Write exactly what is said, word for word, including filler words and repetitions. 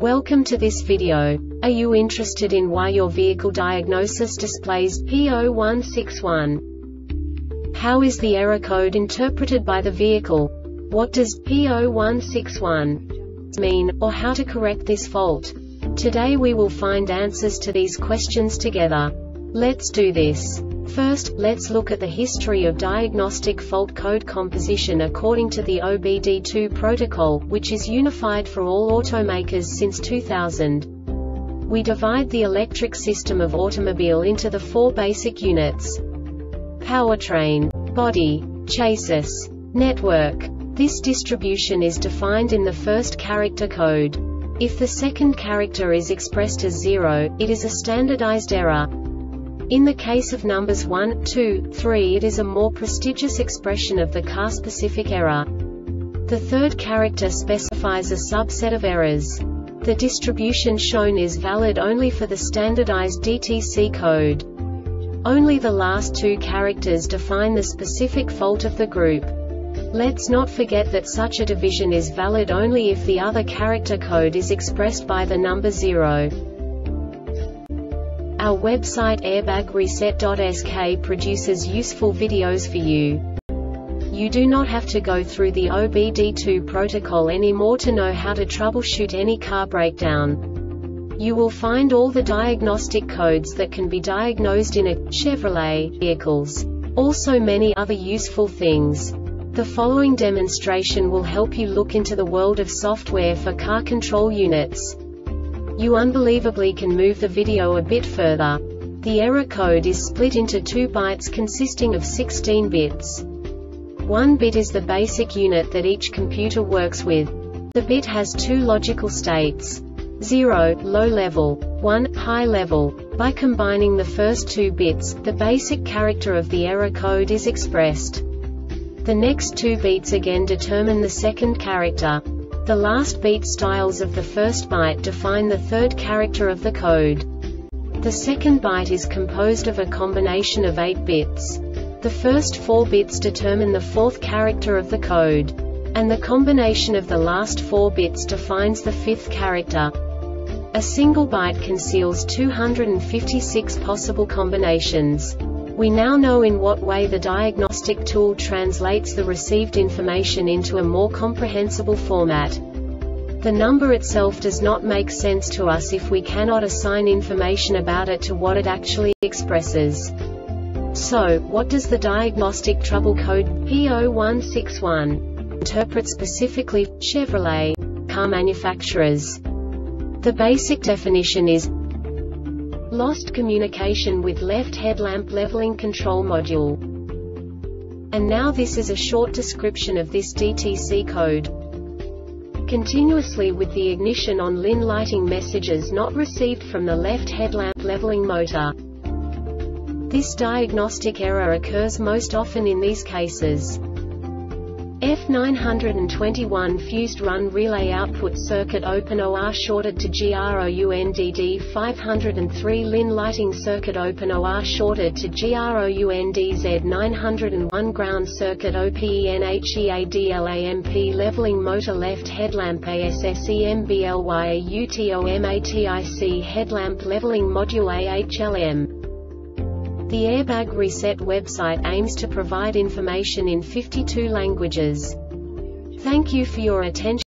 Welcome to this video. Are you interested in why your vehicle diagnosis displays P zero one six one? How is the error code interpreted by the vehicle? What does P zero one six one mean, or how to correct this fault? Today we will find answers to these questions together. Let's do this. First, let's look at the history of diagnostic fault code composition according to the O B D two protocol, which is unified for all automakers since two thousand. We divide the electric system of automobile into the four basic units: powertrain, body, chassis, network. This distribution is defined in the first character code. If the second character is expressed as zero, it is a standardized error. In the case of numbers one, two, three, it is a more prestigious expression of the car-specific error. The third character specifies a subset of errors. The distribution shown is valid only for the standardized D T C code. Only the last two characters define the specific fault of the group. Let's not forget that such a division is valid only if the other character code is expressed by the number zero. Our website airbag reset dot S K produces useful videos for you. You do not have to go through the O B D two protocol anymore to know how to troubleshoot any car breakdown. You will find all the diagnostic codes that can be diagnosed in a Chevrolet vehicles. Also many other useful things. The following demonstration will help you look into the world of software for car control units. You unbelievably can move the video a bit further. The error code is split into two bytes consisting of sixteen bits. One bit is the basic unit that each computer works with. The bit has two logical states: zero, low level, one, high level. By combining the first two bits, the basic character of the error code is expressed. The next two bits again determine the second character. The last beat styles of the first byte define the third character of the code. The second byte is composed of a combination of eight bits. The first four bits determine the fourth character of the code. And the combination of the last four bits defines the fifth character. A single byte conceals two hundred fifty-six possible combinations. We now know in what way the diagnostic tool translates the received information into a more comprehensible format. The number itself does not make sense to us if we cannot assign information about it to what it actually expresses. So, what does the diagnostic trouble code P zero one six one interpret specifically for Chevrolet car manufacturers? The basic definition is lost communication with left headlamp leveling control module. And now this is a short description of this D T C code. Continuously with the ignition on L I N lighting messages not received from the left headlamp leveling motor. This diagnostic error occurs most often in these cases: F nine twenty-one fused run relay output circuit open or shorted to ground. five oh three L I N lighting circuit open or shorted to ground. Z nine oh one ground circuit openheadlamp leveling motor left headlamp assemblyautomatic headlamp leveling module A H L M. The Airbag Reset website aims to provide information in fifty-two languages. Thank you for your attention.